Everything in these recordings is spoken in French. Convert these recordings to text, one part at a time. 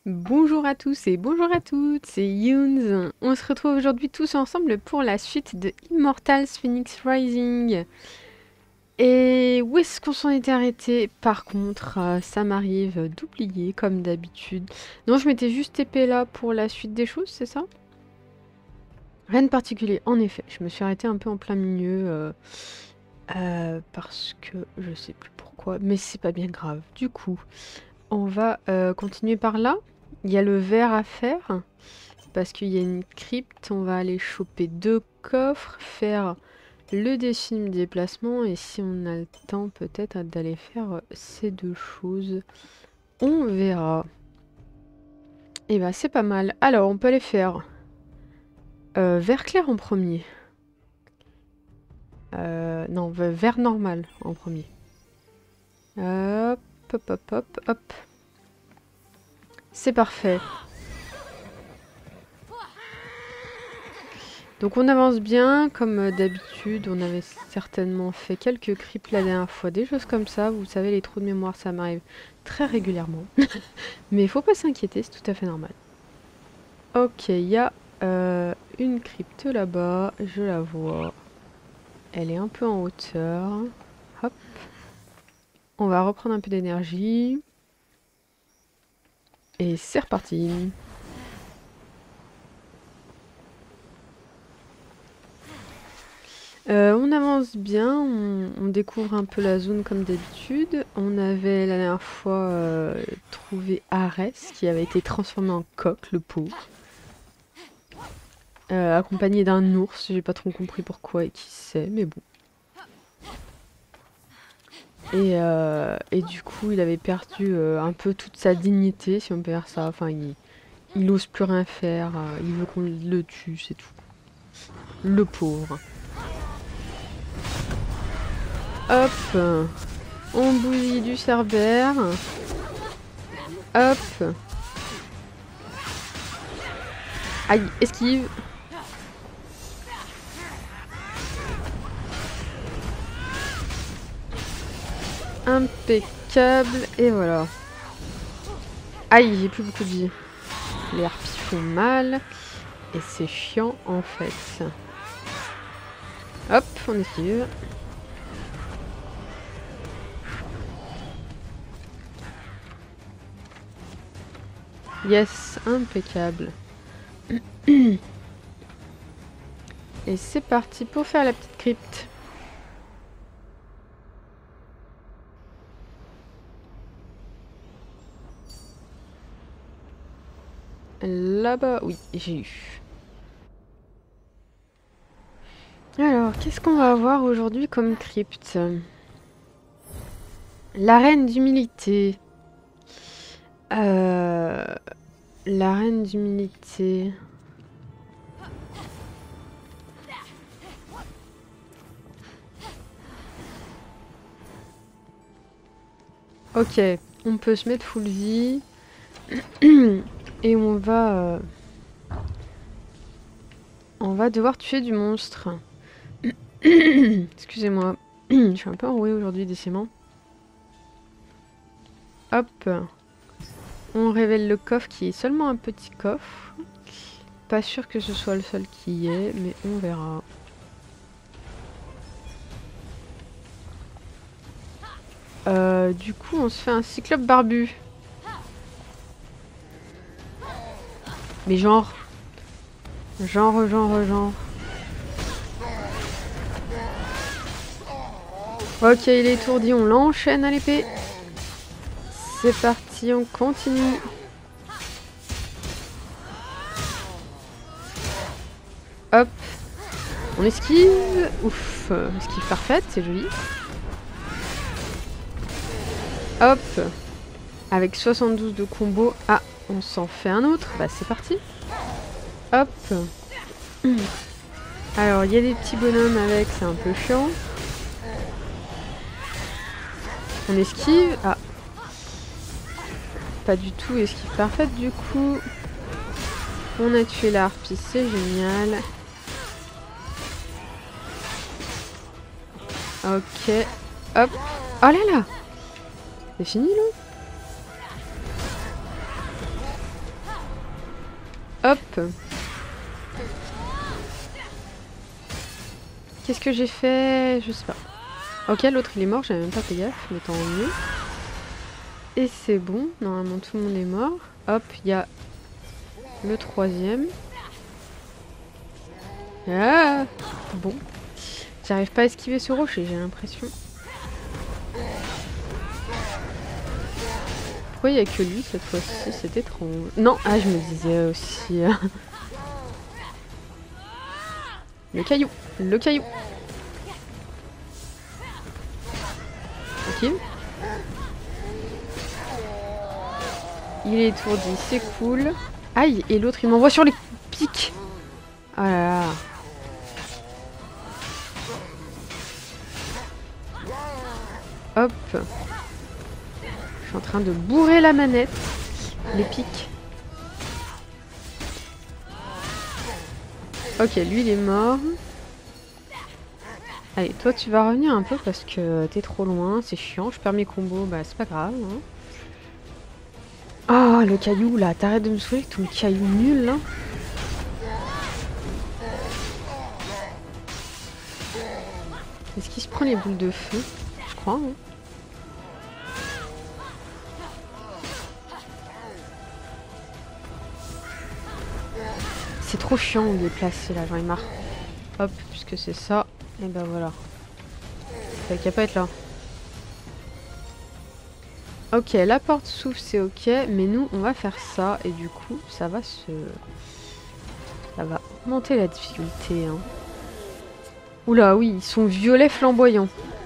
Bonjour à tous et bonjour à toutes, c'est Yoons. On se retrouve aujourd'hui tous ensemble pour la suite de Immortals Phoenix Rising. Et où est-ce qu'on s'en était arrêté? Par contre, ça m'arrive d'oublier comme d'habitude. Non, je m'étais juste épée là pour la suite des choses, c'est ça? Rien de particulier, en effet. Je me suis arrêtée un peu en plein milieu parce que je sais plus pourquoi, mais c'est pas bien grave. Du coup, on va continuer par là. Il y a le verre à faire. Parce qu'il y a une crypte, on va aller choper 2 coffres, faire le défi de déplacement et si on a le temps peut-être d'aller faire ces 2 choses. On verra. Et bah c'est pas mal. Alors on peut aller faire vert clair en premier. Non, vert normal en premier. Hop, hop, hop, hop, hop. C'est parfait. Donc on avance bien, comme d'habitude, on avait certainement fait quelques creeps la dernière fois, des choses comme ça, vous savez les trous de mémoire ça m'arrive très régulièrement. Mais il faut pas s'inquiéter, c'est tout à fait normal. Ok, il y a une crypte là-bas, je la vois. Elle est un peu en hauteur. Hop. On va reprendre un peu d'énergie. Et c'est reparti. On avance bien, on découvre un peu la zone comme d'habitude. On avait la dernière fois trouvé Arès qui avait été transformé en coq, le pauvre. Accompagné d'un ours, j'ai pas trop compris pourquoi et qui sait, mais bon. Et du coup, il avait perdu un peu toute sa dignité, si on peut dire ça. Enfin, il ose plus rien faire, il veut qu'on le tue, c'est tout. Le pauvre. Hop, on bousille du cerbère. Hop. Aïe, esquive. Impeccable. Et voilà. Aïe, j'ai plus beaucoup de vie. Les harpies font mal. Et c'est chiant en fait. Hop, on esquive. Yes, impeccable. Et c'est parti pour faire la petite crypte. Là-bas, oui, j'ai eu. Alors, qu'est-ce qu'on va avoir aujourd'hui comme crypte? L'arène d'humilité. L'arène d'humilité. Ok, on peut se mettre full vie. Et on va devoir tuer du monstre. Excusez-moi, je suis un peu enrouée aujourd'hui, décidément. Hop. On révèle le coffre qui est seulement un petit coffre. Pas sûr que ce soit le seul qui y est, mais on verra. Du coup, on se fait un cyclope barbu. Mais genre... Genre... Ok, il est étourdi, on l'enchaîne à l'épée. C'est parti, on continue. Hop. On esquive. Ouf, esquive parfaite, c'est joli. Hop. Avec 72 de combo. Ah, on s'en fait un autre. Bah c'est parti. Hop. Alors, il y a des petits bonhommes avec, c'est un peu chiant. On esquive. Ah. Pas du tout esquive parfaite du coup. On a tué la harpie, c'est génial. Ok. Hop. Oh là là. C'est fini là? Hop. Qu'est-ce que j'ai fait? Je sais pas. Ok, l'autre il est mort, j'avais même pas fait gaffe, mais tant mieux. Et c'est bon, normalement tout le monde est mort. Hop, il y a le troisième. Ah bon. J'arrive pas à esquiver ce rocher, j'ai l'impression. Pourquoi il y a que lui cette fois-ci? C'est étrange. Non, ah je me disais aussi... Le caillou. Le caillou. Ok. Il est étourdi, c'est cool. Aïe, et l'autre il m'envoie sur les pics. Ah là là. Hop. Je suis en train de bourrer la manette. Les pics. Ok, lui il est mort. Allez, toi tu vas revenir un peu parce que t'es trop loin, c'est chiant. Je perds mes combos, bah c'est pas grave. Hein. Ah, le caillou là, t'arrêtes de me saouler avec ton caillou nul là. Est-ce qu'il se prend les boules de feu? Je crois. Hein. C'est trop chiant où il est placé là, j'en ai marre. Hop, puisque c'est ça, et ben voilà. Fait qu'il n'y a pas à être là. Ok, la porte s'ouvre, c'est ok, mais nous on va faire ça, et du coup ça va augmenter la difficulté. Hein. Oula, oui, ils sont violets flamboyants.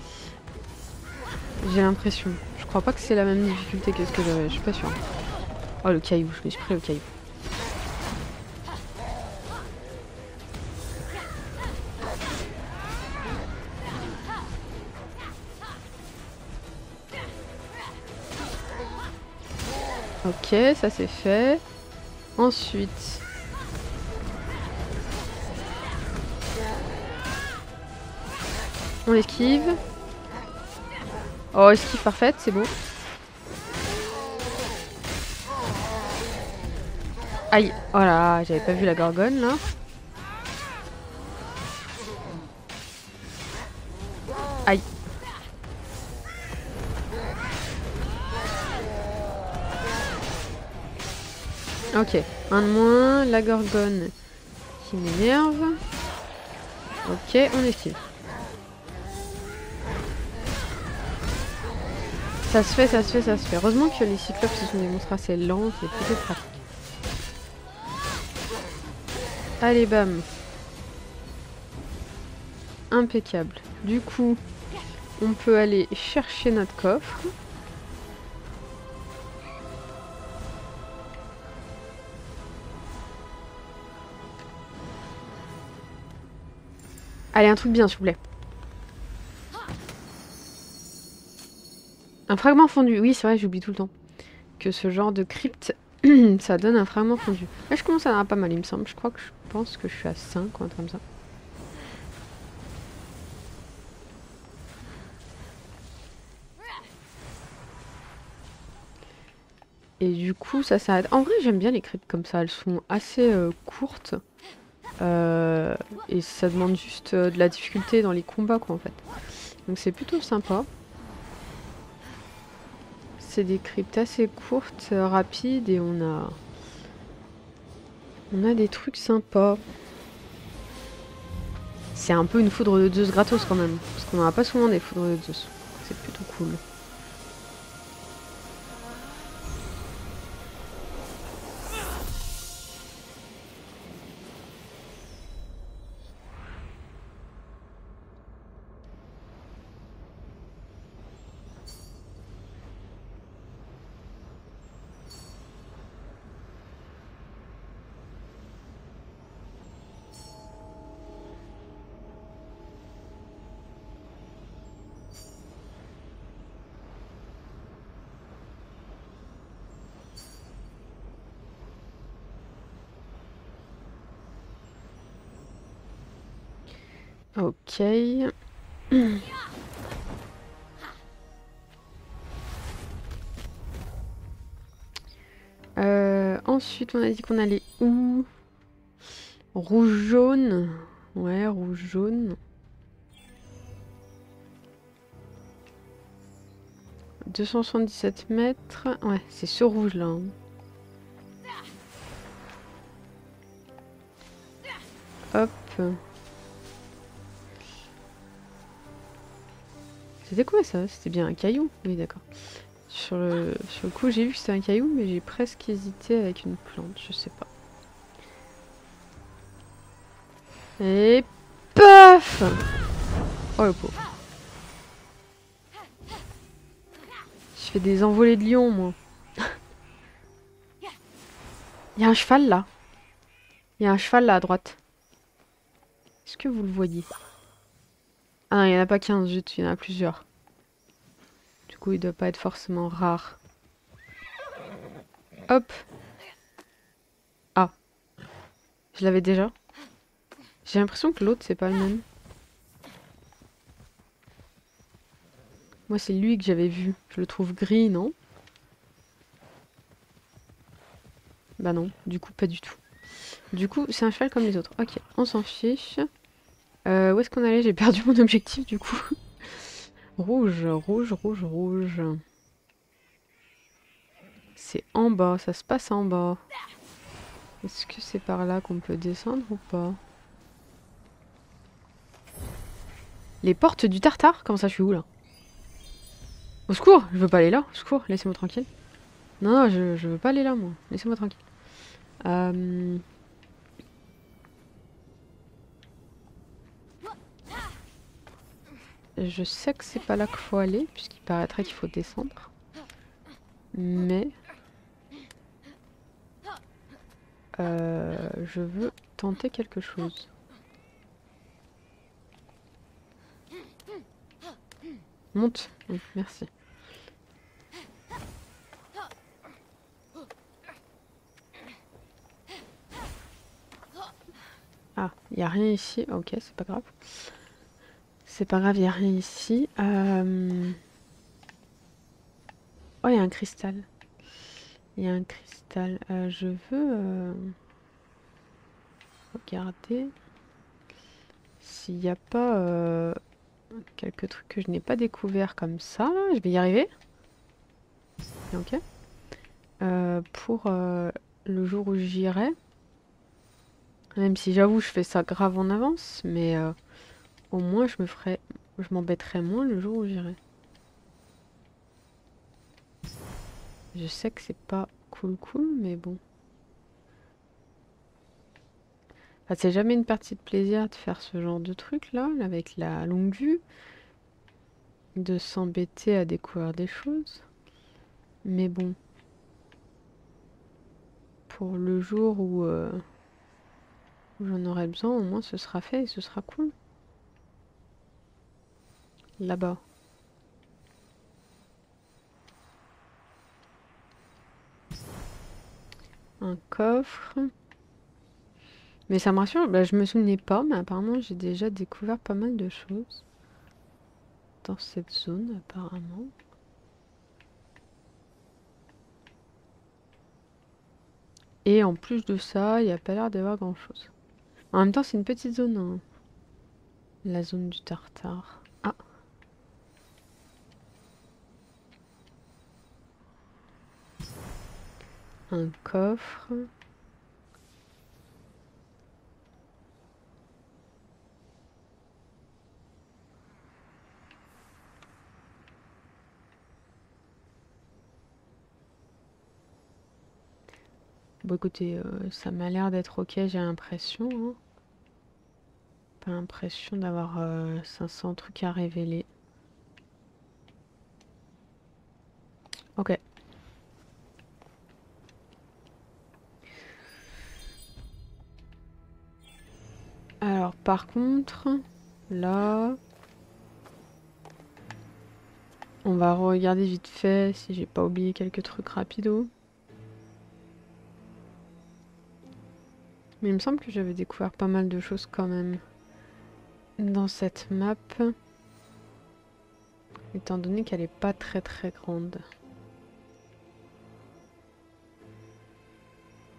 J'ai l'impression. Je crois pas que c'est la même difficulté que ce que j'avais, je suis pas sûre. Oh le caillou, je me suis pris au caillou. Ok, ça c'est fait. Ensuite... on esquive. Oh, esquive parfaite, c'est beau. Aïe, oh là, j'avais pas vu la gorgone là. Aïe. Ok, un de moins, la gorgone qui m'énerve. Ok, on esquive. Ça se fait, ça se fait, ça se fait. Heureusement que les cyclopes ce sont des monstres assez lents, c'est plutôt pratique. Allez, bam. Impeccable. Du coup, on peut aller chercher notre coffre. Allez, un truc bien, s'il vous plaît. Un fragment fondu. Oui, c'est vrai, j'oublie tout le temps. Que ce genre de crypte, ça donne un fragment fondu. Là, je commence à en avoir pas mal, il me semble. Je crois que je pense que je suis à 5 ou un truc comme ça. Et du coup, ça s'arrête. En vrai, j'aime bien les cryptes comme ça. Elles sont assez courtes. Et ça demande juste de la difficulté dans les combats, quoi, en fait. Donc c'est plutôt sympa. C'est des cryptes assez courtes, rapides, et on a des trucs sympas. C'est un peu une foudre de Zeus gratos quand même. Parce qu'on n'en a pas souvent des foudres de Zeus. C'est plutôt cool. Ok. ensuite, on a dit qu'on allait où? Rouge-jaune. Ouais, rouge-jaune. 277 mètres. Ouais, c'est ce rouge là. Hein. Hop. C'était quoi ça? C'était bien un caillou? Oui, d'accord. Sur le coup, j'ai vu que c'était un caillou, mais j'ai presque hésité avec une plante, je sais pas. Et paf! Oh le pauvre. Je fais des envolées de lion, moi. Il y a un cheval là. Il y a un cheval là à droite. Est-ce que vous le voyez? Ah non, il n'y en a pas qu'un, zut, il y en a plusieurs. Du coup, il doit pas être forcément rare. Hop. Ah. Je l'avais déjà. J'ai l'impression que l'autre, c'est pas le même. Moi, c'est lui que j'avais vu. Je le trouve gris, non? Bah non, du coup, pas du tout. Du coup, c'est un cheval comme les autres. Ok, on s'en fiche. Où est-ce qu'on allait? J'ai perdu mon objectif, du coup. Rouge, rouge, rouge, rouge. C'est en bas, ça se passe en bas. Est-ce que c'est par là qu'on peut descendre ou pas? Les portes du Tartare? Comment ça, je suis où, là? Au secours! Je veux pas aller là. Au secours, laissez-moi tranquille. Non, non, je veux pas aller là, moi. Laissez-moi tranquille. Je sais que c'est pas là qu'il faut aller, puisqu'il paraîtrait qu'il faut descendre. Mais... je veux tenter quelque chose. Monte. Oui, merci. Ah, il n'y a rien ici. Ok, c'est pas grave. C'est pas grave, il n'y a rien ici. Oh, il y a un cristal. Il y a un cristal. Je veux regarder s'il n'y a pas quelques trucs que je n'ai pas découvert comme ça. Je vais y arriver. Ok. Pour le jour où j'irai. Même si j'avoue, je fais ça grave en avance, mais au moins je m'embêterai moins le jour où j'irai. Je sais que c'est pas cool, mais bon. Enfin, c'est jamais une partie de plaisir de faire ce genre de truc là, avec la longue vue, de s'embêter à découvrir des choses. Mais bon, pour le jour où j'en aurai besoin, au moins ce sera fait et ce sera cool. Là-bas. Un coffre. Mais ça me rassure, bah, je me souvenais pas, mais apparemment j'ai déjà découvert pas mal de choses dans cette zone, apparemment. Et en plus de ça, il n'y a pas l'air d'avoir grand chose. En même temps, c'est une petite zone, hein. La zone du Tartare. Ah, un coffre. Bon, écoutez, ça m'a l'air d'être ok, j'ai l'impression. Hein. Pas l'impression d'avoir 500 trucs à révéler. Ok. Alors, par contre, là... On va regarder vite fait si j'ai pas oublié quelques trucs rapido. Mais il me semble que j'avais découvert pas mal de choses quand même dans cette map. Étant donné qu'elle est pas très grande.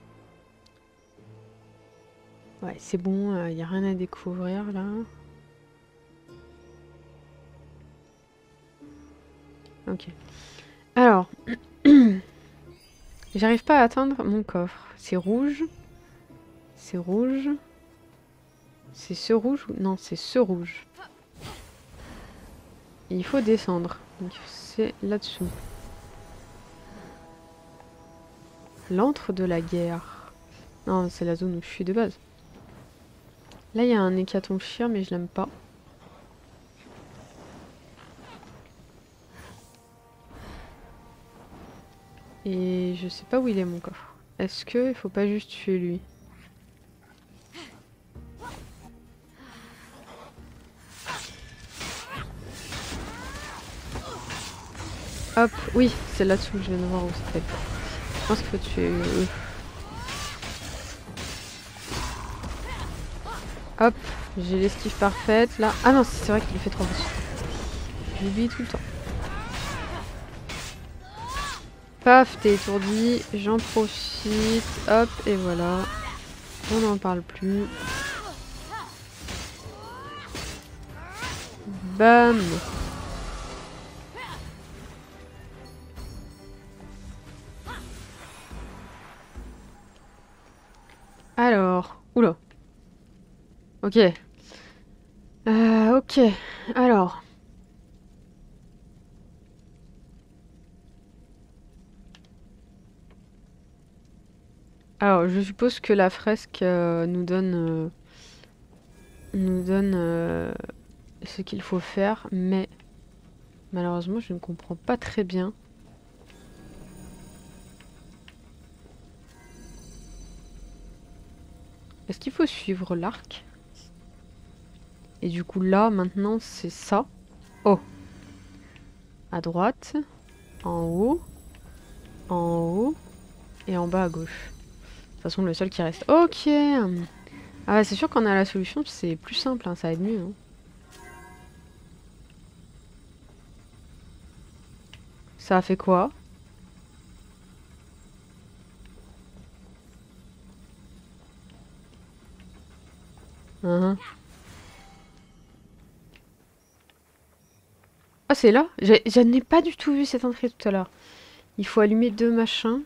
Ouais, c'est bon, y a rien à découvrir là. Ok. Alors, j'arrive pas à atteindre mon coffre. C'est rouge. C'est rouge. C'est ce rouge ou... Non, c'est ce rouge. Et il faut descendre. Donc c'est là-dessous. L'antre de la guerre. Non, c'est la zone où je suis de base. Là, il y a un hécatomchir, mais je l'aime pas. Et je sais pas où il est mon coffre. Est-ce que il faut pas juste tuer lui? Hop, oui, c'est là-dessous que je viens de voir où c'était. Je pense qu'il faut tuer eux. Hop, j'ai l'esquive parfaite là. Ah non, c'est vrai qu'il le fait 3 fois. J'oublie tout le temps. Paf, t'es étourdi, j'en profite. Hop, et voilà. On n'en parle plus. Bam! Alors, oula. Ok. Ok, alors. Alors, je suppose que la fresque nous donne ce qu'il faut faire, mais malheureusement, je ne comprends pas très bien. Est-ce qu'il faut suivre l'arc? Et du coup, là, maintenant, c'est ça. Oh! À droite, en haut, et en bas à gauche. De toute façon, le seul qui reste. Ok! Ah, c'est sûr qu'on a la solution, c'est plus simple, hein, ça aide mieux. Hein. Ça a fait quoi? Uhum. Ah, c'est là? Je n'ai pas du tout vu cette entrée tout à l'heure. Il faut allumer 2 machins.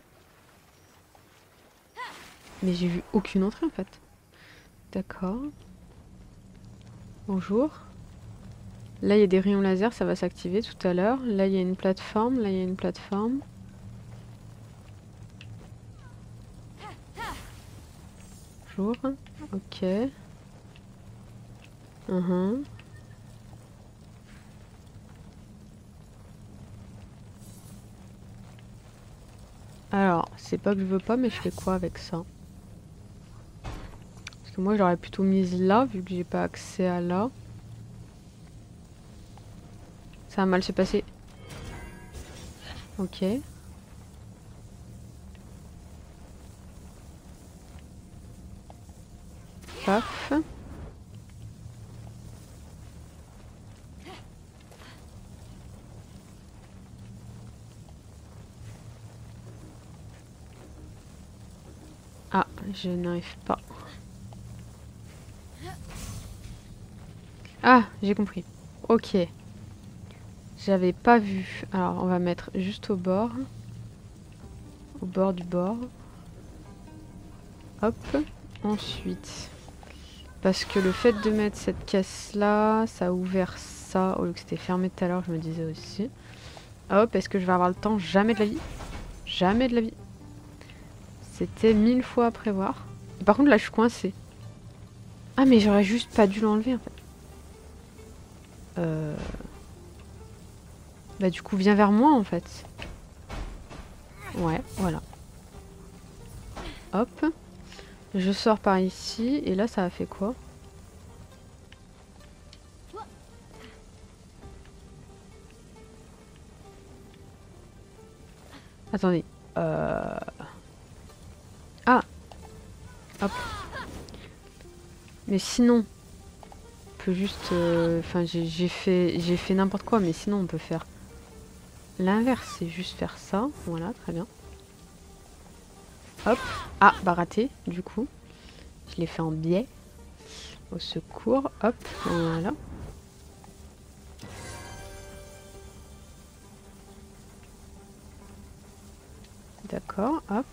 Mais j'ai vu aucune entrée en fait. D'accord. Bonjour. Là, il y a des rayons laser, ça va s'activer tout à l'heure. Là, il y a une plateforme. Là, il y a une plateforme. Bonjour. Ok. Uhum. Alors, c'est pas que je veux pas, mais je fais quoi avec ça? Parce que moi, j'aurais plutôt mise là, vu que j'ai pas accès à là. Ça va mal se passer. Ok. Paf. Ah, je n'arrive pas. Ah, j'ai compris. Ok. J'avais pas vu. Alors, on va mettre juste au bord. Au bord du bord. Hop. Ensuite. Parce que le fait de mettre cette caisse là, ça a ouvert ça. Au lieu que c'était fermé tout à l'heure, je me disais aussi. Hop, est-ce que je vais avoir le temps? Jamais de la vie. Jamais de la vie. C'était 1000 fois à prévoir. Et par contre, là, je suis coincée. Ah, mais j'aurais juste pas dû l'enlever en fait. Bah, du coup, viens vers moi en fait. Ouais, voilà. Hop. Je sors par ici. Et là, ça a fait quoi? Attendez. Ah! Hop. Mais sinon, on peut juste... Enfin, j'ai fait n'importe quoi, mais sinon, on peut faire l'inverse. C'est juste faire ça. Voilà, très bien. Hop. Ah, bah raté, du coup. Je l'ai fait en biais. Au secours, hop, voilà. D'accord, hop.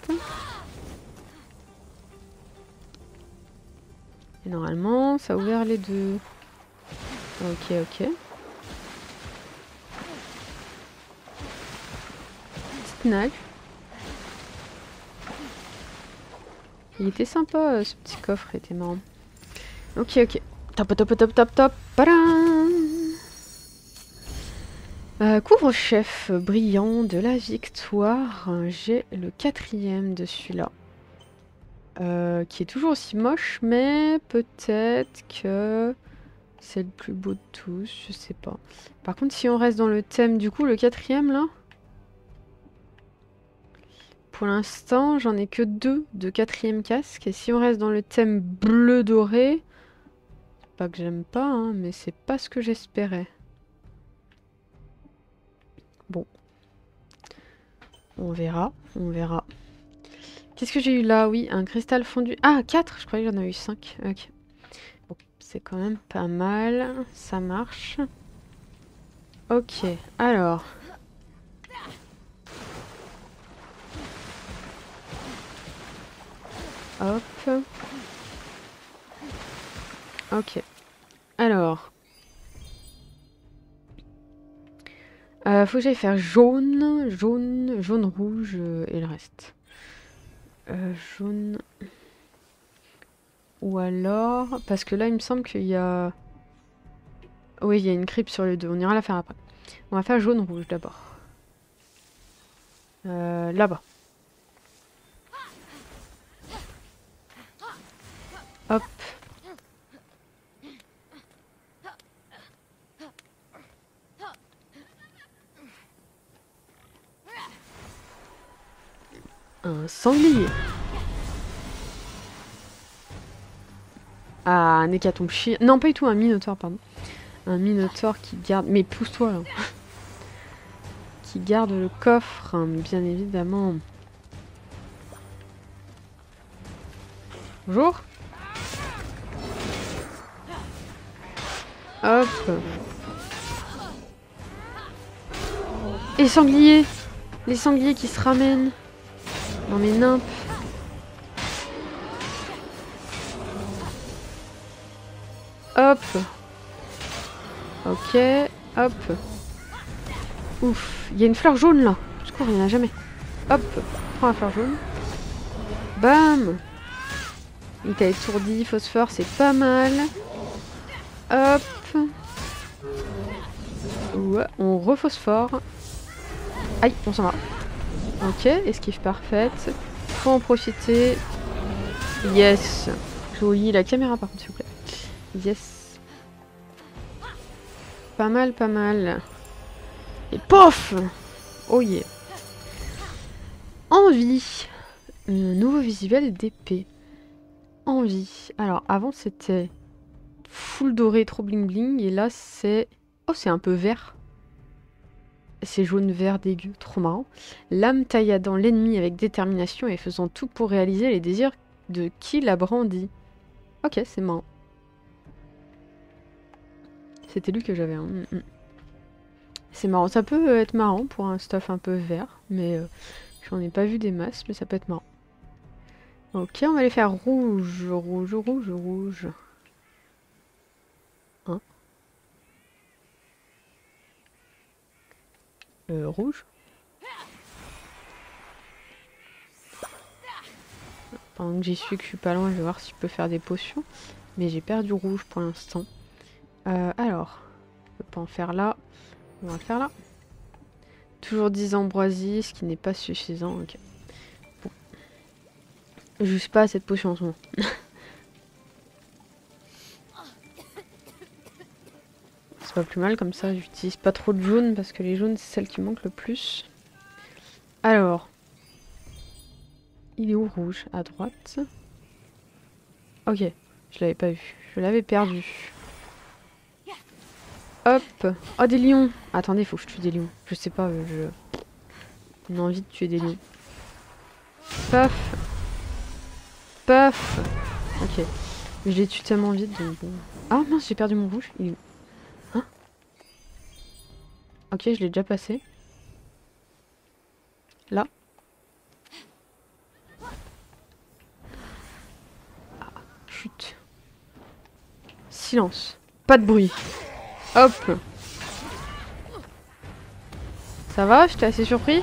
Et normalement, ça a ouvert les deux. Ok, ok. Petite nage. Il était sympa, ce petit coffre, il était marrant. Ok, ok. Top, top, top, top, top. Couvre-chef brillant de la victoire. J'ai le 4e de celui-là. Qui est toujours aussi moche, mais peut-être que c'est le plus beau de tous, je sais pas. Par contre, si on reste dans le thème, du coup, le 4e là, pour l'instant, j'en ai que 2 de 4e casque. Et si on reste dans le thème bleu doré, pas que j'aime pas, hein, mais c'est pas ce que j'espérais. Bon. On verra, on verra. Qu'est-ce que j'ai eu là? Oui, un cristal fondu. Ah, 4. Je croyais que j'en avais eu 5. Ok. Bon, c'est quand même pas mal. Ça marche. Ok, alors. Hop. Ok. Alors. Faut que j'aille faire jaune, jaune, jaune, rouge et le reste. Jaune. Ou alors... Parce que là, il me semble qu'il y a... Oui, il y a une crypte sur les deux. On ira la faire après. On va faire jaune-rouge d'abord. Là-bas. Hop. Un sanglier. Ah, un hécatombe chien. Non, pas du tout, un minotaure, pardon. Un minotaure qui garde... Mais pousse-toi, là. Qui garde le coffre, hein, bien évidemment. Bonjour. Hop. Et les sangliers. Les sangliers qui se ramènent. Non mais nimp. Hop. Ok. Hop. Ouf. Il y a une fleur jaune là. Je crois qu'il n'y en a jamais. Hop. Prends la fleur jaune. Bam. Il t'a étourdi. Phosphore, c'est pas mal. Hop. Ouais, on rephosphore. Aïe, on s'en va. Ok, esquive parfaite. Faut en profiter. Yes. Joli. La caméra par contre, s'il vous plaît. Yes. Pas mal, pas mal. Et pof! Oh yeah. Envie. Nouveau visuel d'épée. Envie. Alors, avant, c'était full doré, trop bling bling. Et là, c'est... Oh, c'est un peu vert. C'est jaune-vert dégueu, trop marrant. L'âme tailladant l'ennemi avec détermination et faisant tout pour réaliser les désirs de qui l'a brandi. Ok, c'est marrant. C'était lui que j'avais. Hein. C'est marrant. Ça peut être marrant pour un stuff un peu vert, mais j'en ai pas vu des masses, mais ça peut être marrant. Ok, on va les faire rouge, rouge, rouge, rouge. Hein? Rouge. Pendant que j'y suis, que je suis pas loin, je vais voir si je peux faire des potions. Mais j'ai perdu rouge pour l'instant. Alors, je peux pas en faire là. On va le faire là. Toujours 10 ambroisies, ce qui n'est pas suffisant. Ok. Bon. Juste pas cette potion en ce moment. C'est pas plus mal comme ça, j'utilise pas trop de jaune parce que les jaunes c'est celles qui manquent le plus. Alors. Il est où rouge? À droite. Ok, je l'avais pas vu. Je l'avais perdu. Hop. Oh, des lions. Attendez, faut que je tue des lions. Je sais pas, j'ai une envie de tuer des lions. Paf. Paf. Ok. Mais je les tue tellement vite donc bon. Ah mince, j'ai perdu mon rouge. Il est où? Hein? Ok, je l'ai déjà passé. Là. Ah, chut. Silence. Pas de bruit. Hop. Ça va? J'étais assez surpris.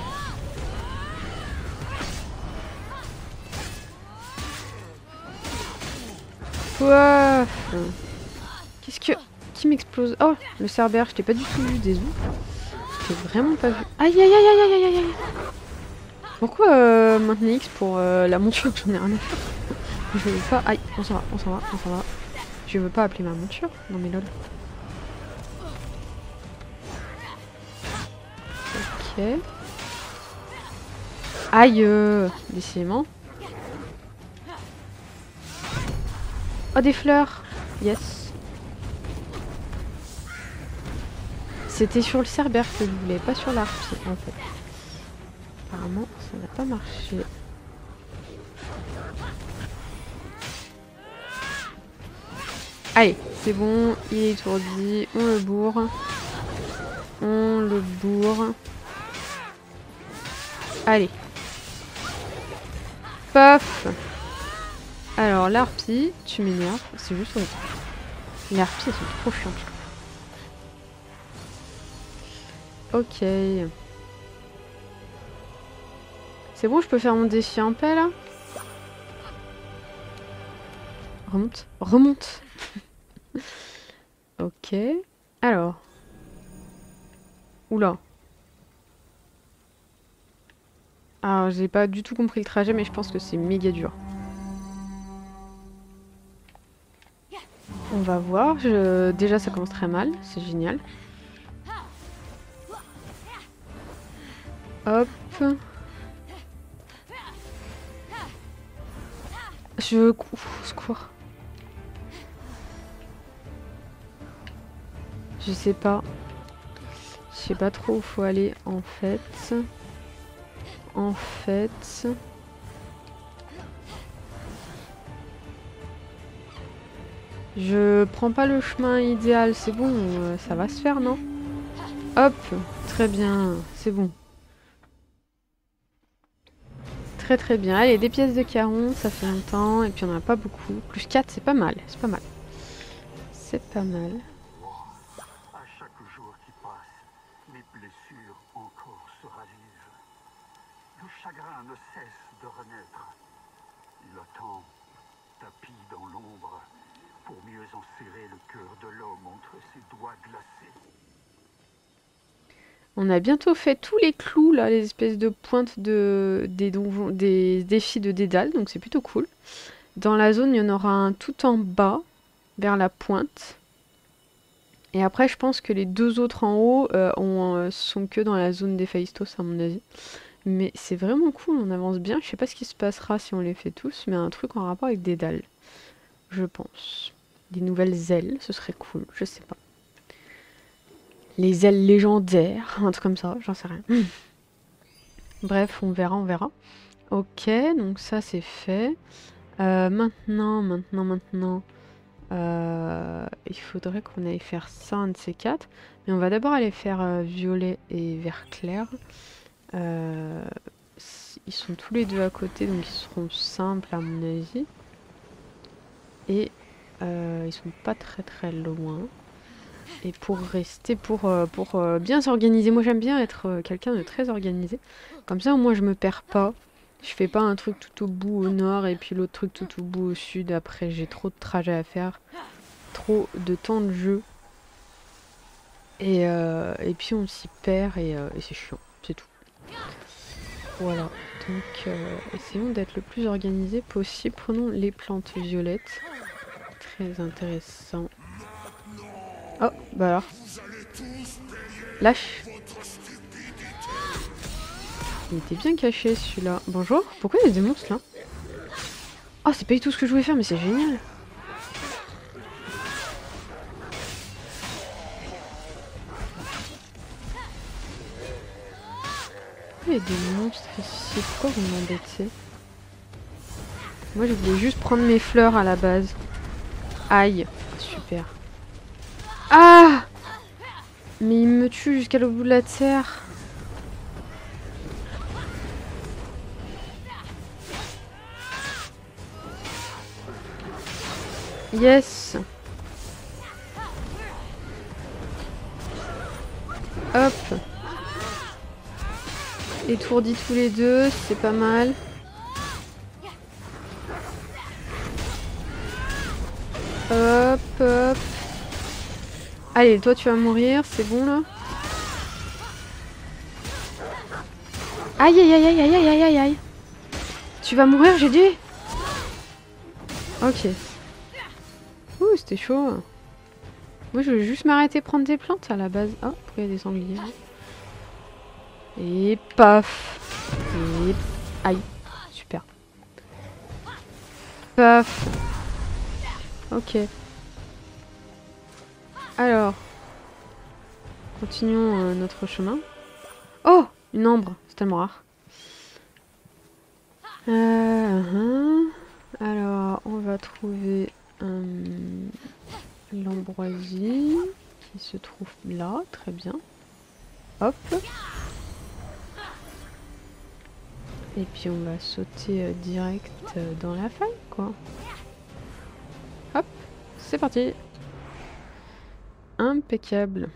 Ouah. Qu'est-ce que... Qui m'explose? Oh, le cerbère, je t'ai pas du tout vu des os. Je t'ai vraiment pas vu. Aïe aïe aïe aïe aïe aïe aïe. Pourquoi maintenir X pour la monture? J'en ai rien à faire. Je veux pas... Aïe, on s'en va, on s'en va, on s'en va. Je veux pas appeler ma monture? Non mais lol. Ok. Aïe, décidément. Oh, des fleurs. Yes. C'était sur le cerbère que je voulais, pas sur l'arpie en fait. Apparemment, ça n'a pas marché. Allez, c'est bon, il est étourdi. On le bourre. On le bourre. Allez. Paf. Alors, l'harpie, tu m'énerves. C'est juste horrible. Les harpies, elles sont trop chiantes, je trouve. Ok. C'est bon, je peux faire mon défi en paix, là? Remonte. Remonte. Ok. Alors. Oula. Alors, j'ai pas du tout compris le trajet, mais je pense que c'est méga dur. On va voir. Déjà, ça commence très mal. C'est génial. Hop. Secours. Je sais pas. Je sais pas trop où faut aller en fait. Je prends pas le chemin idéal, c'est bon, ça va se faire, non? Hop, très bien, c'est bon. Très très bien. Allez, des pièces de caron, ça fait longtemps, et puis on en a pas beaucoup. Plus 4, c'est pas mal, c'est pas mal. C'est pas mal. À chaque jour qui passe, mes blessures encore se ravivent. Le chagrin ne cesse de renaître. Le temps tapis dans l'ombre pour mieux enserrer le cœur de l'homme entre ses doigts glacés. On a bientôt fait tous les clous, là, les espèces de pointes des donjons, des défis de Dédale, donc c'est plutôt cool. Dans la zone, il y en aura un tout en bas, vers la pointe. Et après, je pense que les deux autres en haut sont que dans la zone d'Héphaïstos, à mon avis. Mais c'est vraiment cool, on avance bien. Je sais pas ce qui se passera si on les fait tous, mais un truc en rapport avec Dédale, je pense. Des nouvelles ailes, ce serait cool, je sais pas. Les ailes légendaires, un truc comme ça, j'en sais rien. Bref, on verra. Ok, donc ça c'est fait. Maintenant, il faudrait qu'on aille faire ça, un de ces quatre. Mais on va d'abord aller faire violet et vert clair. Ils sont tous les deux à côté, donc ils seront simples à mon avis. Et ils sont pas très loin. Et pour rester, pour bien s'organiser, moi j'aime bien être quelqu'un de très organisé. Comme ça au moins je me perds pas. Je fais pas un truc tout au bout au nord et puis l'autre truc tout au bout au sud. Après j'ai trop de trajets à faire. Trop de temps de jeu. Et puis on s'y perd et c'est chiant, c'est tout. Voilà, donc essayons d'être le plus organisé possible. Prenons les plantes violettes. Très intéressant. Oh, bah alors. Lâche. Il était bien caché celui-là. Bonjour, pourquoi il y a des monstres là? Oh, c'est pas du tout ce que je voulais faire, mais c'est génial. Il y a des monstres ici, pourquoi vous m'embêtez? Moi je voulais juste prendre mes fleurs à la base. Aïe. Super. Ah! Mais il me tue jusqu'à l'au bout de la terre. Yes. Hop. Étourdis tous les deux, c'est pas mal. Hop, hop. Allez, toi tu vas mourir, c'est bon là. Aïe aïe aïe aïe aïe aïe aïe aïe. Tu vas mourir, j'ai dit. Ok. Ouh, c'était chaud. Moi je voulais juste m'arrêter prendre des plantes à la base. Oh, pourquoi il y a des sangliers? Et paf. Et... Aïe. Super. Paf. Ok. Alors. Continuons notre chemin. Oh! Une ambre. C'est tellement rare. Alors, on va trouver l'ambroisie qui se trouve là. Très bien. Hop. Et puis on va sauter direct dans la faille, quoi. Hop, c'est parti. Impeccable.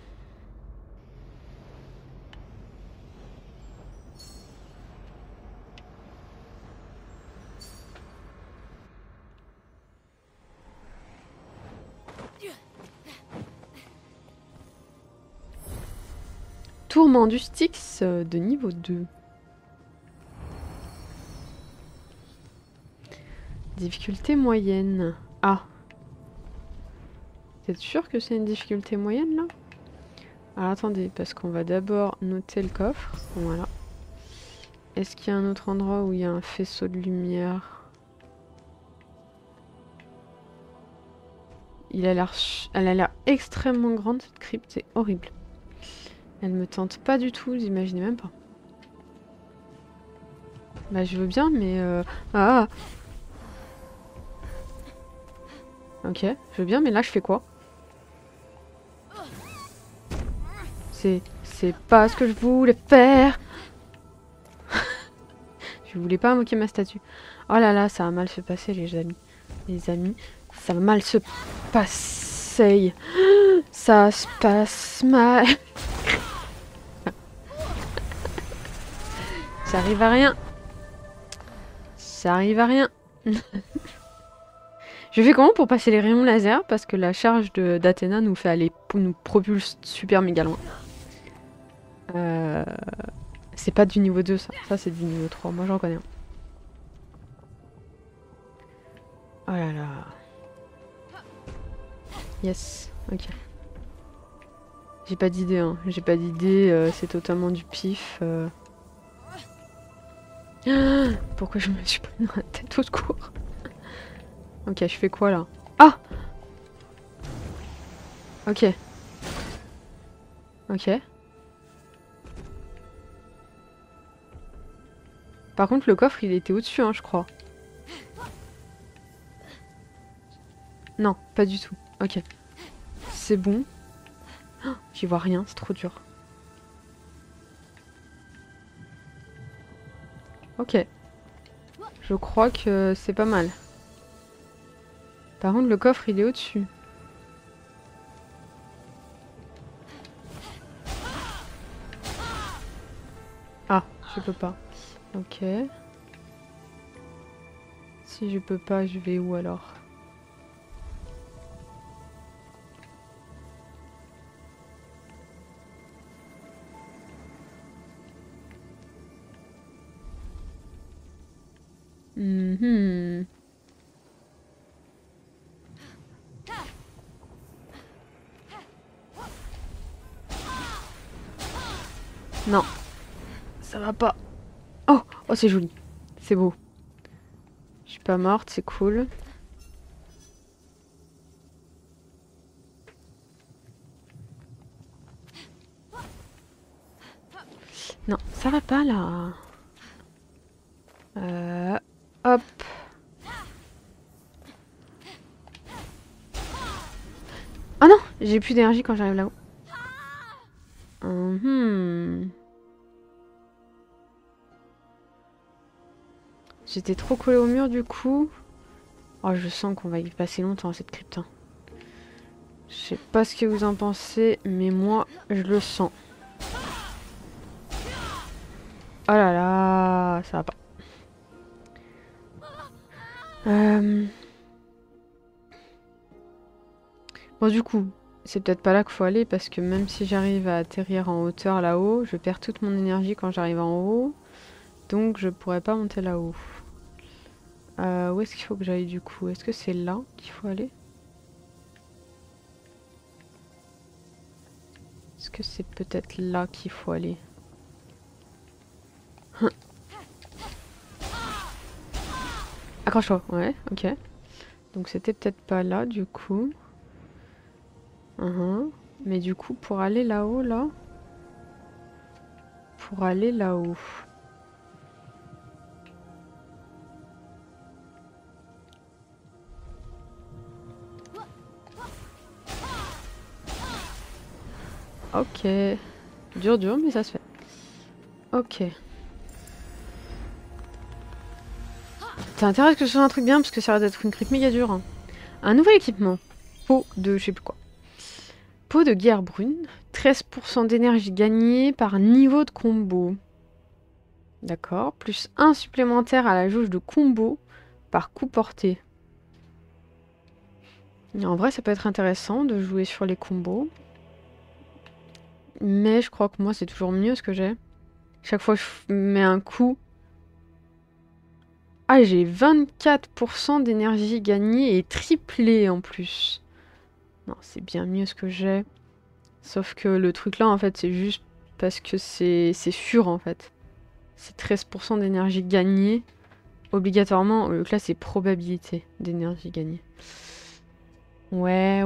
Tourment du Styx de niveau 2. Difficulté moyenne. Ah. T'es sûr que c'est une difficulté moyenne là? Alors attendez, parce qu'on va d'abord noter le coffre. Voilà. Est-ce qu'il y a un autre endroit où il y a un faisceau de lumière? Elle a l'air extrêmement grande cette crypte, c'est horrible. Elle me tente pas du tout, vous imaginez même pas. Bah je veux bien, mais ah. Ok, je veux bien, mais là je fais quoi? C'est pas ce que je voulais faire. Je voulais pas moquer ma statue. Oh là là, ça va mal se passer les amis. Les amis, ça va mal se passer. Ça se passe mal. Ça arrive à rien. Ça arrive à rien. Je fais comment pour passer les rayons laser? Parce que la charge d'Athéna nous fait aller, nous propulse super méga loin. C'est pas du niveau 2 ça. Ça c'est du niveau 3. Moi j'en connais un. Oh là là. Yes. Ok. J'ai pas d'idée hein. J'ai pas d'idée. C'est totalement du pif. Pourquoi je me suis pris dans la tête au secours? Ok, je fais quoi là? Ah! Ok. Ok. Par contre, le coffre, il était au-dessus, hein, je crois. Non, pas du tout. Ok. C'est bon. Oh, j'y vois rien, c'est trop dur. Ok. Je crois que c'est pas mal. Par contre, le coffre, il est au-dessus. Ah, je peux pas. Ok. Si je peux pas, je vais où alors? Mhm. Non. Ça va pas. Oh, oh c'est joli. C'est beau. Je suis pas morte, c'est cool. Non, ça va pas là. Hop. J'ai plus d'énergie quand j'arrive là-haut. J'étais trop collée au mur du coup. Oh, je sens qu'on va y passer longtemps cette crypte. Hein. Je sais pas ce que vous en pensez, mais moi, je le sens. Oh là là, ça va pas. Bon, du coup, c'est peut-être pas là qu'il faut aller parce que même si j'arrive à atterrir en hauteur là-haut, je perds toute mon énergie quand j'arrive en haut. Donc, je pourrais pas monter là-haut. Où est-ce qu'il faut que j'aille du coup? Est-ce que c'est là qu'il faut aller? Est-ce que c'est peut-être là qu'il faut aller? Accroche-toi, ouais, ok. Donc c'était peut-être pas là du coup. Mais du coup, pour aller là-haut, là... Pour aller là-haut... Ok. Dur, mais ça se fait. Ok. T'as intérêt que ce soit un truc bien parce que ça va être une crypte méga dure. Hein. Un nouvel équipement. Peau de je sais plus quoi. Peau de guerre brune. 13% d'énergie gagnée par niveau de combo. D'accord. Plus 1 supplémentaire à la jauge de combo par coup porté. En vrai, ça peut être intéressant de jouer sur les combos. Mais je crois que moi, c'est toujours mieux ce que j'ai. Chaque fois que je mets un coup... Ah, j'ai 24% d'énergie gagnée et triplée en plus. Non, c'est bien mieux ce que j'ai. Sauf que le truc là, en fait, c'est juste parce que c'est sûr, en fait. C'est 13% d'énergie gagnée. Obligatoirement, donc là, c'est probabilité d'énergie gagnée. Ouais.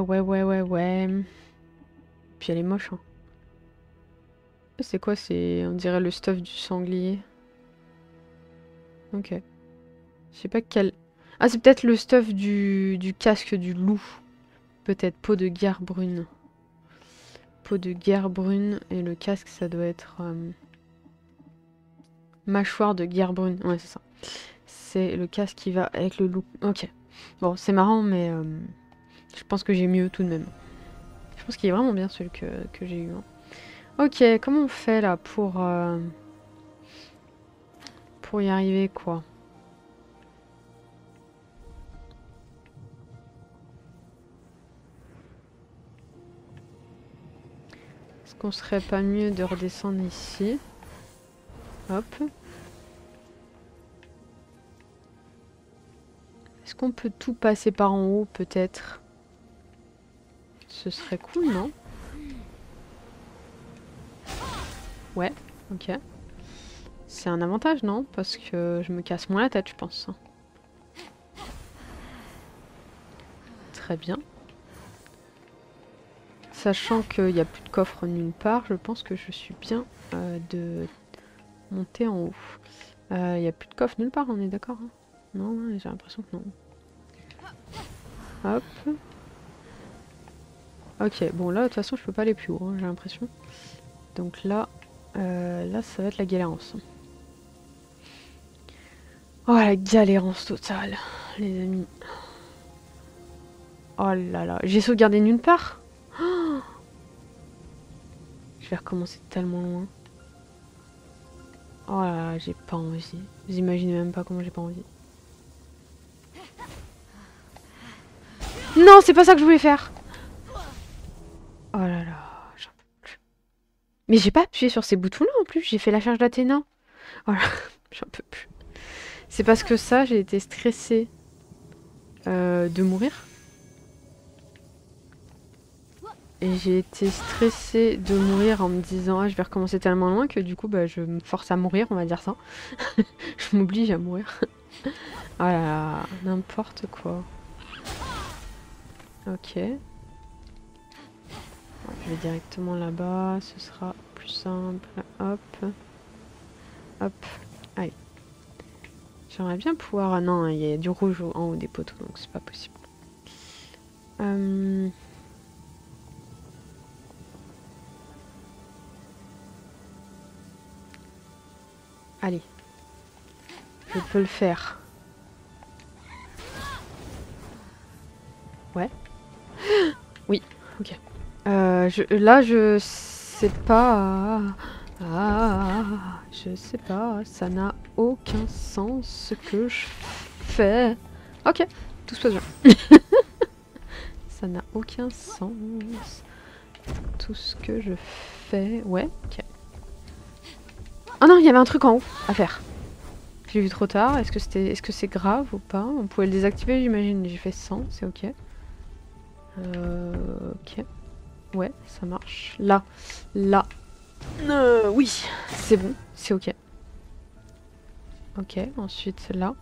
Puis elle est moche, hein. C'est quoi? On dirait le stuff du sanglier. Ok. Je sais pas quel... Ah, c'est peut-être le stuff du casque du loup. Peut-être peau de guerre brune. Peau de guerre brune. Et le casque, ça doit être... mâchoire de guerre brune. Ouais, c'est ça. C'est le casque qui va avec le loup. Ok. Bon, c'est marrant, mais... je pense que j'ai mieux tout de même. Je pense qu'il est vraiment bien celui que j'ai eu. Hein. Ok, comment on fait là pour y arriver quoi? Est-ce qu'on serait pas mieux de redescendre ici? Hop. Est-ce qu'on peut tout passer par en haut peut-être? Ce serait cool, non? Ouais, ok. C'est un avantage, non? Parce que je me casse moins la tête, je pense. Très bien. Sachant qu'il n'y a plus de coffre nulle part, je pense que je suis bien de monter en haut. Il n'y a plus de coffre nulle part, on est d'accord? Hein? Non, j'ai l'impression que non. Hop. Ok, bon là de toute façon je peux pas aller plus haut, hein, j'ai l'impression. Donc là, là ça va être la galérance. Oh la galérance totale, les amis. Oh là là, j'ai sauvegardé nulle part. Oh, je vais recommencer tellement loin. Oh là là, j'ai pas envie. Vous imaginez même pas comment j'ai pas envie. Non, c'est pas ça que je voulais faire. Oh là là, j'en peux plus. Mais j'ai pas appuyé sur ces boutons-là en plus, j'ai fait la charge d'Athéna. Oh là, j'en peux plus. C'est parce que ça, j'ai été stressée de mourir. Et j'ai été stressée de mourir en me disant ah, je vais recommencer tellement loin que du coup bah, je me force à mourir, on va dire ça. Je m'oblige à mourir. Ah là là, n'importe quoi. Ok. Je vais directement là-bas, ce sera plus simple. Hop. Hop. Allez. J'aimerais bien pouvoir... Ah non, il y a du rouge en haut des poteaux, donc c'est pas possible. Allez. Je peux le faire. Ouais. Oui, ok. Là, je sais pas... je sais pas. Ça n'a aucun sens ce que je fais. Ok, tout se passe bien. Ça n'a aucun sens. Tout ce que je fais... Ouais, ok. Oh non, il y avait un truc en haut à faire. J'ai vu trop tard. Est-ce que c'est grave ou pas? On pouvait le désactiver, j'imagine. J'ai fait 100, c'est ok. Ok. Ouais, ça marche. Là. Là. Oui, c'est bon. C'est ok. Ok, ensuite là.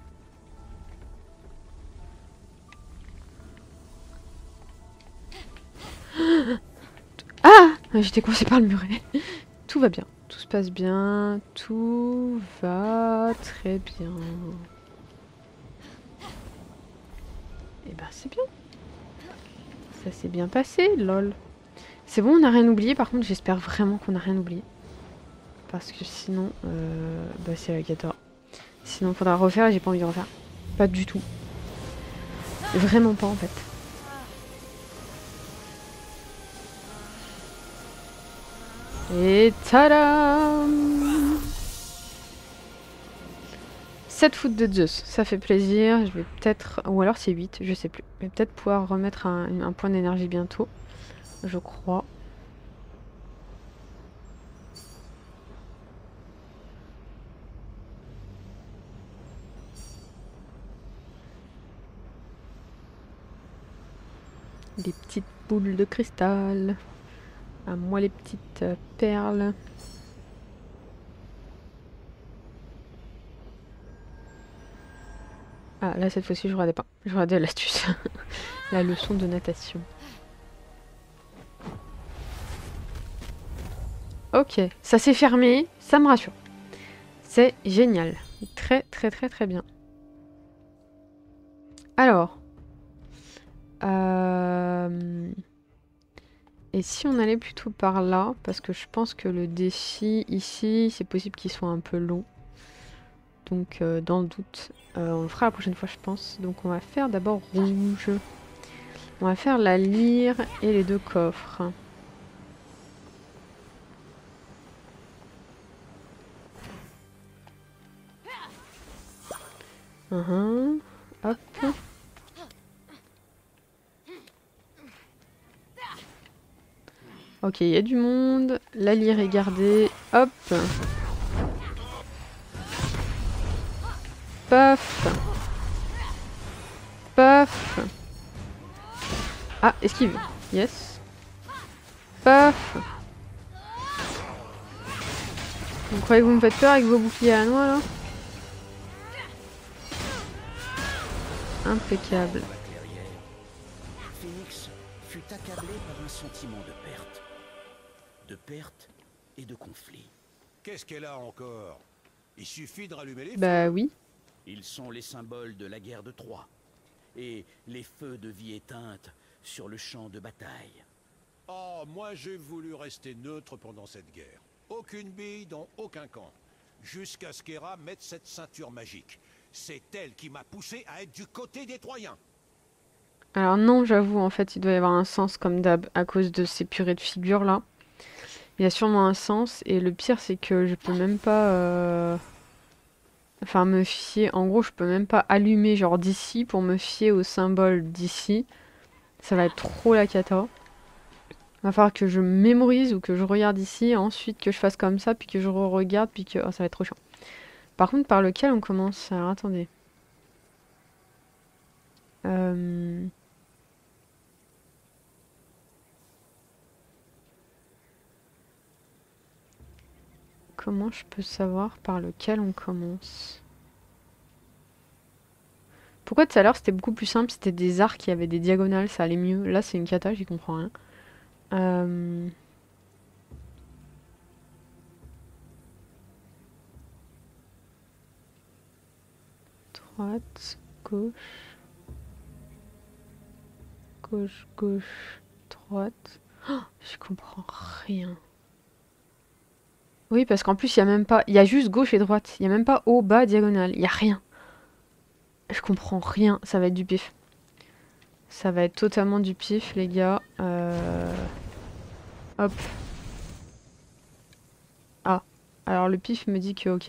Ah! J'étais coincée par le muret. Tout va bien. Tout se passe bien. Tout va très bien. Et ben c'est bien. Ça s'est bien passé, lol. C'est bon, on n'a rien oublié. Par contre, j'espère vraiment qu'on n'a rien oublié. Parce que sinon, bah c'est la cata. Sinon, faudra refaire et j'ai pas envie de refaire. Pas du tout. Vraiment pas en fait. Et tadam! 7 foot de Zeus, ça fait plaisir. Je vais peut-être... Ou alors c'est 8, je sais plus. Je vais peut-être pouvoir remettre un point d'énergie bientôt. Je crois. Des petites boules de cristal. À moi les petites perles. Ah là cette fois-ci je regardais pas. Je regardais l'astuce. La leçon de natation. Ok, ça s'est fermé, ça me rassure. C'est génial. Très très très très bien. Alors. Et si on allait plutôt par là, parce que je pense que le défi ici, c'est possible qu'il soit un peu long. Donc dans le doute, on le fera la prochaine fois je pense. Donc on va faire d'abord rouge. On va faire la lyre et les 2 coffres. Hop. Ok, il y a du monde. La lyre est gardée. Hop. Paf. Paf. Ah, esquive. Yes. Paf. Vous croyez que vous me faites peur avec vos boucliers à la noix là? Impeccable. Phoenix fut accablé par un sentiment de perte. De perte et de conflit. Qu'est-ce qu'elle a encore? Il suffit de rallumer les Bah feux. oui. Ils sont les symboles de la guerre de Troie. Et les feux de vie éteintes sur le champ de bataille. Oh, moi j'ai voulu rester neutre pendant cette guerre. Aucune bille dans aucun camp. Jusqu'à ce qu'Hera mette cette ceinture magique. C'est elle qui m'a poussé à être du côté des Troyens. Alors non, j'avoue, en fait, il doit y avoir un sens comme d'hab à cause de ces purées de figures là. Il y a sûrement un sens et le pire c'est que je peux même pas enfin me fier, en gros je peux même pas allumer genre d'ici pour me fier au symbole d'ici. Ça va être trop la cata. Va falloir que je mémorise ou que je regarde ici, ensuite que je fasse comme ça, puis que je re-regarde, puis que... Oh, ça va être trop chiant. Par contre, par lequel on commence? Alors attendez. Comment je peux savoir par lequel on commence? Pourquoi tout à l'heure c'était beaucoup plus simple, c'était des arcs qui avaient des diagonales, ça allait mieux. Là c'est une cata, j'y comprends rien. Droite, gauche, gauche, gauche, droite. Oh, je comprends rien. Oui, parce qu'en plus, il y a même pas... Il y a juste gauche et droite. Il y a même pas haut, bas, diagonale. Il y a rien. Je comprends rien. Ça va être du pif. Ça va être totalement du pif, les gars. Hop. Ah. Alors, le pif me dit que ok.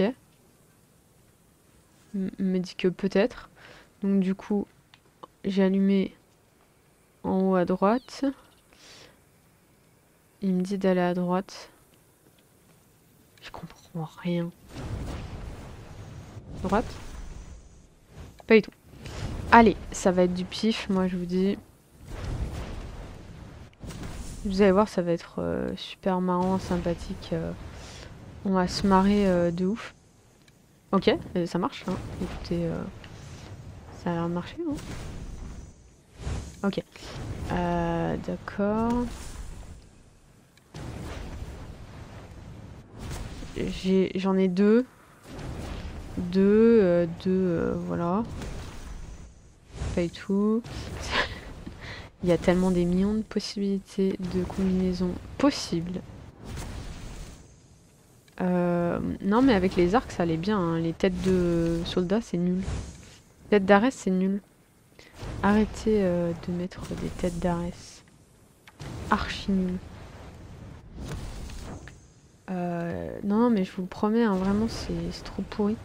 Me dit que peut-être. Donc, du coup, j'ai allumé en haut à droite. Il me dit d'aller à droite. Je comprends rien. Droite? Pas du tout. Allez, ça va être du pif, moi je vous dis. Vous allez voir, ça va être super marrant, sympathique. On va se marrer de ouf. Ok, ça marche. Hein. Écoutez, ça a l'air de marcher. Hein. Ok. D'accord. J'en ai deux. Deux, voilà. Pas du tout. Il y a tellement des millions de possibilités de combinaisons possibles. Non, mais avec les arcs, ça allait bien. Hein. Les têtes de soldats, c'est nul. Têtes d'Arès, c'est nul. Arrêtez de mettre des têtes d'Arès. Archi nul. Non, mais je vous le promets, hein, vraiment, c'est trop pourri.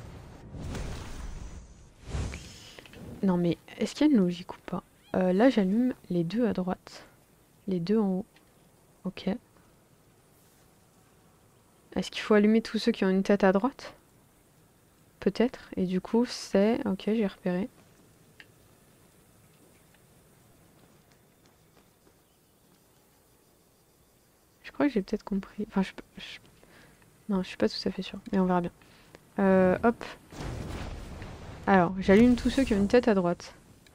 Non, mais est-ce qu'il y a une logique ou pas? Là, j'allume les deux à droite. Les deux en haut. Ok. Est-ce qu'il faut allumer tous ceux qui ont une tête à droite? Peut-être. Et du coup, c'est... Ok, j'ai repéré. Je crois que j'ai peut-être compris. Enfin, non, je suis pas tout à fait sûre. Mais on verra bien. Hop. Alors, j'allume tous ceux qui ont une tête à droite.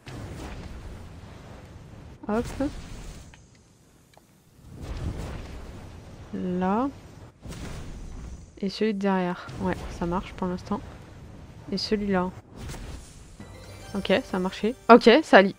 Hop. Là. Et celui de derrière. Ouais, ça marche pour l'instant. Et celui-là. Ok, ça a marché. Ok, ça lit.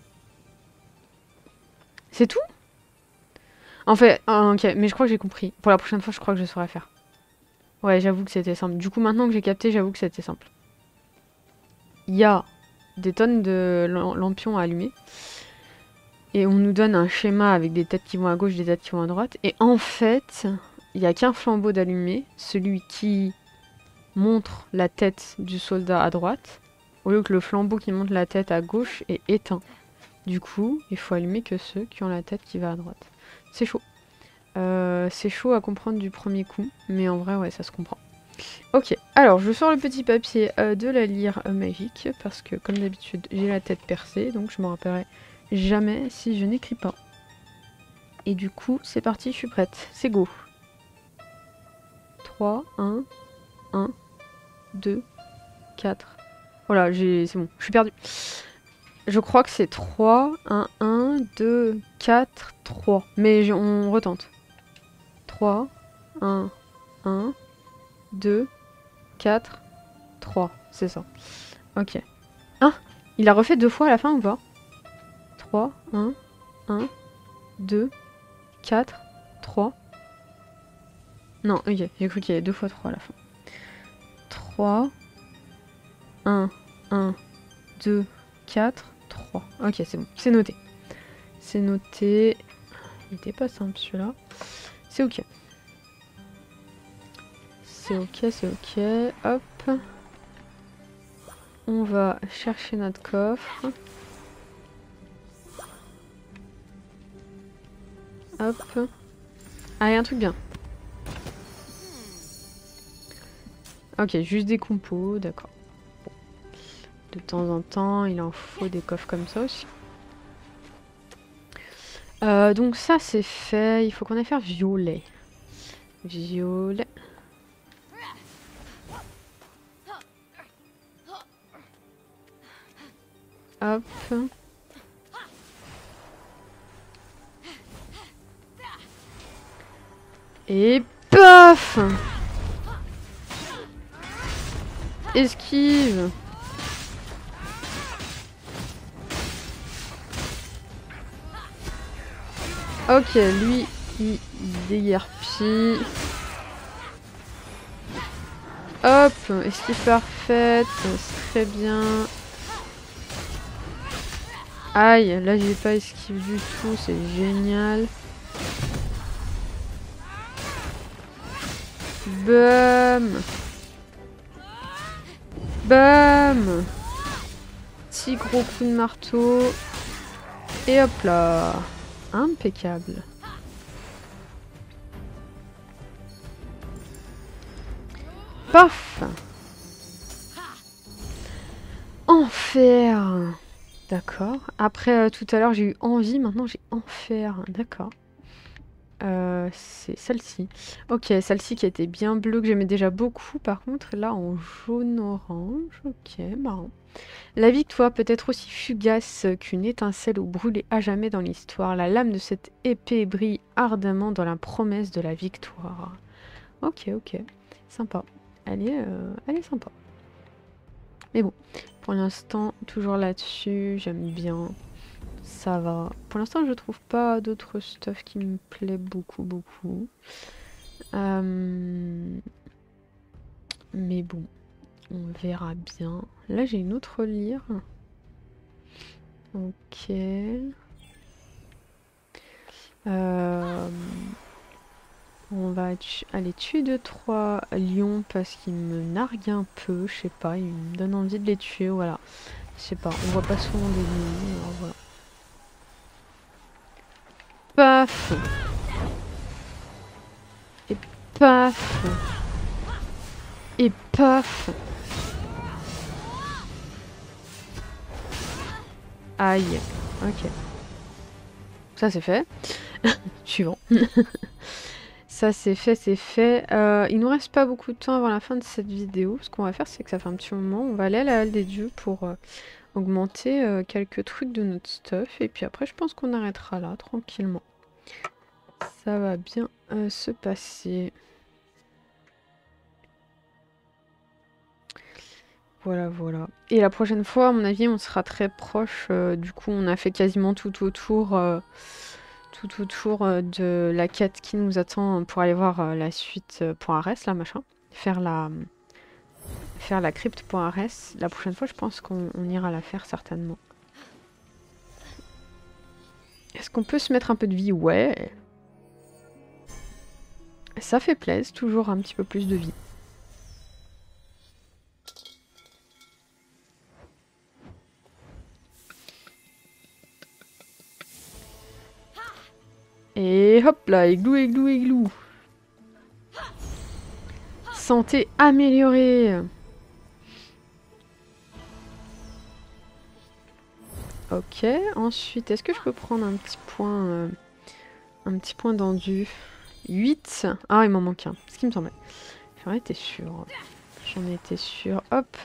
C'est tout? En fait, ok, mais je crois que j'ai compris. Pour la prochaine fois, je crois que je saurais faire. Ouais, j'avoue que c'était simple. Du coup, maintenant que j'ai capté, j'avoue que c'était simple. Il y a des tonnes de lampions à allumer. Et on nous donne un schéma avec des têtes qui vont à gauche, des têtes qui vont à droite. Et en fait, il n'y a qu'un flambeau d'allumé, celui qui montre la tête du soldat à droite, au lieu que le flambeau qui montre la tête à gauche est éteint. Du coup, il faut allumer que ceux qui ont la tête qui va à droite. C'est chaud. C'est chaud à comprendre du premier coup, mais en vrai, ouais, ça se comprend. Ok, alors je sors le petit papier de la lyre magique, parce que comme d'habitude, j'ai la tête percée, donc je me rappellerai jamais si je n'écris pas. Et du coup, c'est parti, je suis prête. C'est go. 3, 1, 1, 2, 4. Voilà, c'est bon, je suis perdue. Je crois que c'est 3, 1, 2, 4, 3. Mais on retente. 3, 1, 2, 4, 3. C'est ça. Ok. Ah, il a refait deux fois à la fin ou pas? 3, 1, 2, 4, 3. Non, ok, j'ai cru qu'il y avait 2 fois 3 à la fin. 3, 1, 2, 4, 3. Ok, c'est bon, c'est noté. C'est noté. Il était pas simple celui-là. C'est ok. C'est ok, c'est ok. Hop. On va chercher notre coffre. Hop. Allez, un truc bien. Ok, juste des compos, d'accord. Bon. De temps en temps, il en faut des coffres comme ça aussi. Donc ça, c'est fait. Il faut qu'on aille faire violet. Violet. Hop. Et paf! Esquive. Ok, lui, il déguerpit. Hop, esquive parfaite, c'est très bien. Aïe, là j'ai pas esquive du tout, c'est génial. Bam. Bam. Petit gros coup de marteau. Et hop là. Impeccable. Paf. Enfer. D'accord. Après tout à l'heure j'ai eu envie, maintenant j'ai enfer. D'accord. C'est celle-ci. Ok, celle-ci qui était bien bleue, que j'aimais déjà beaucoup. Par contre, là en jaune-orange. Ok, marrant. La victoire peut être aussi fugace qu'une étincelle ou brûlée à jamais dans l'histoire. La lame de cette épée brille ardemment dans la promesse de la victoire. Ok, ok. Sympa. Elle est sympa. Mais bon, pour l'instant, toujours là-dessus. J'aime bien. Ça va. Pour l'instant, je trouve pas d'autres stuff qui me plaît beaucoup. Mais bon, on verra bien. Là, j'ai une autre lyre. Ok. On va aller tuer 2-3 lions parce qu'ils me narguent un peu. Je sais pas, ils me donnent envie de les tuer. Voilà. Je sais pas, on voit pas souvent des lions. Alors voilà. Paf! Et paf! Et paf! Aïe. Ok. Ça c'est fait. Suivant. Ça c'est fait, c'est fait. Il nous reste pas beaucoup de temps avant la fin de cette vidéo. Ce qu'on va faire, c'est que ça fait un petit moment. On va aller à la halle des dieux pour augmenter quelques trucs de notre stuff. Et puis après, je pense qu'on arrêtera là, tranquillement. Ça va bien se passer. Voilà, voilà. Et la prochaine fois, à mon avis, on sera très proche. Du coup, on a fait quasiment tout autour de la quête qui nous attend pour aller voir la suite pour Arès, là, machin. Faire la crypte pour Arès. La prochaine fois, je pense qu'on ira la faire certainement. Est-ce qu'on peut se mettre un peu de vie? Ouais. Ça fait plaisir, toujours un petit peu plus de vie. Et hop là, igloo, igloo, igloo. Santé améliorée. Ok, ensuite, est-ce que je peux prendre un petit point d'endu? 8. Ah, il m'en manque un, ce qui me semblait. J'en étais sûre. J'en étais sûre. Hop.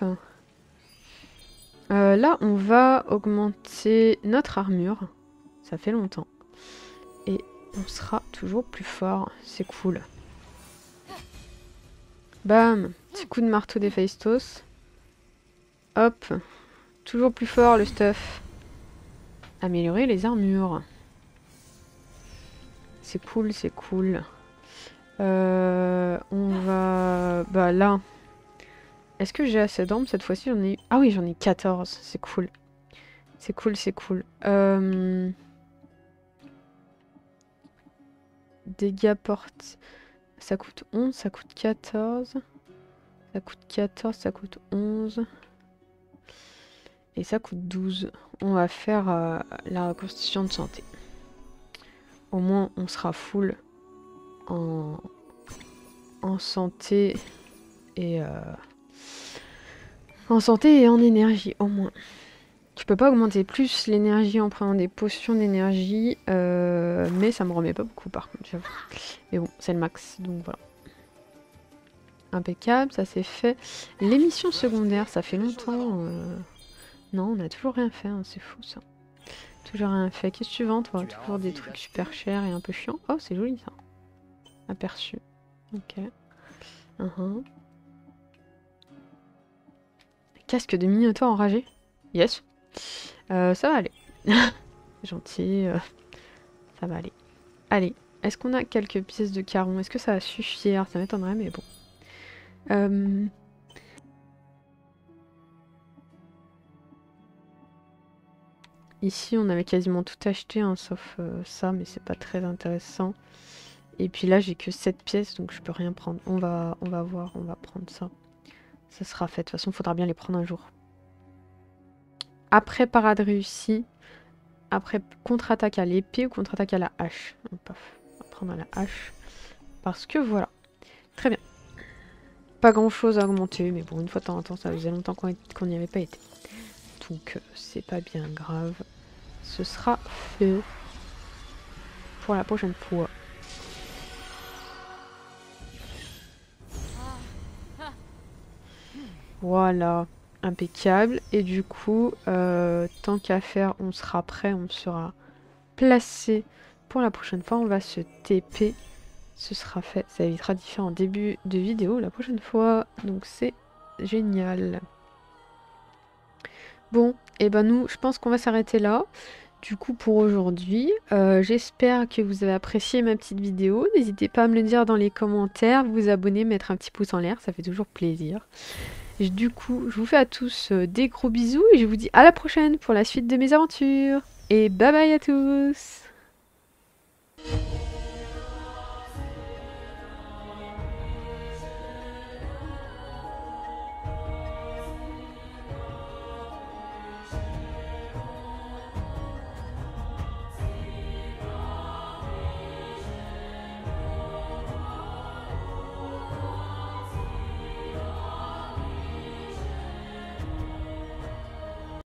Là, on va augmenter notre armure. Ça fait longtemps. Et on sera toujours plus fort. C'est cool. Bam. Petit coup de marteau d'Héphaïstos. Hop. Toujours plus fort le stuff. Améliorer les armures. C'est cool, c'est cool. On va... Bah là... Est-ce que j'ai assez d'armes cette fois-ci? J'en ai... Ah oui, j'en ai 14. C'est cool. C'est cool, c'est cool. Dégâts porte... Ça coûte 11, ça coûte 14. Ça coûte 14, ça coûte 11. Et ça coûte 12. On va faire la reconstitution de santé. Au moins, on sera full en santé et... En santé et en énergie, au moins. Je peux pas augmenter plus l'énergie en prenant des potions d'énergie, mais ça me remet pas beaucoup par contre, j'avoue. Mais bon, c'est le max, donc voilà. Impeccable, ça c'est fait. Les missions secondaires, ça fait longtemps. Non, on a toujours rien fait, hein, c'est fou ça. Toujours rien fait. Qu'est-ce que tu vends toi? Toujours des trucs super chers et un peu chiants. Oh, c'est joli ça. Aperçu. Ok. Casque de minotaure enragé. Yes. Ça va aller. Gentil. Ça va aller. Allez. Est-ce qu'on a quelques pièces de caron? Est-ce que ça va suffire? Ça m'étonnerait, mais bon. Ici, on avait quasiment tout acheté, hein, sauf ça, mais c'est pas très intéressant. Et puis là, j'ai que 7 pièces, donc je peux rien prendre. On va voir, on va prendre ça. Ça sera fait. De toute façon, il faudra bien les prendre un jour. Après parade réussie. Après contre-attaque à l'épée ou contre-attaque à la hache. Paf, on va prendre à la hache. Parce que voilà. Très bien. Pas grand-chose à augmenter, mais bon, une fois de temps en temps, ça faisait longtemps qu'on n'y avait pas été. Donc, c'est pas bien grave. Ce sera fait pour la prochaine fois. Voilà, impeccable. Et du coup, tant qu'à faire, on sera prêt, on sera placé pour la prochaine fois. On va se TP. Ce sera fait. Ça évitera différents débuts de vidéo la prochaine fois. Donc c'est génial. Bon, et ben nous, je pense qu'on va s'arrêter là. Du coup pour aujourd'hui, j'espère que vous avez apprécié ma petite vidéo. N'hésitez pas à me le dire dans les commentaires, vous abonner, mettre un petit pouce en l'air, ça fait toujours plaisir. Du coup, je vous fais à tous des gros bisous et je vous dis à la prochaine pour la suite de mes aventures. Et bye bye à tous!